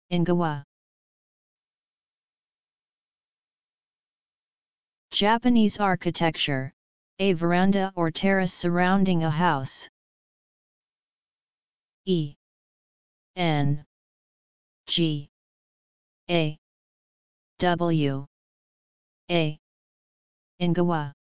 engawa. Japanese architecture, a veranda or terrace surrounding a house. E N G A W A engawa.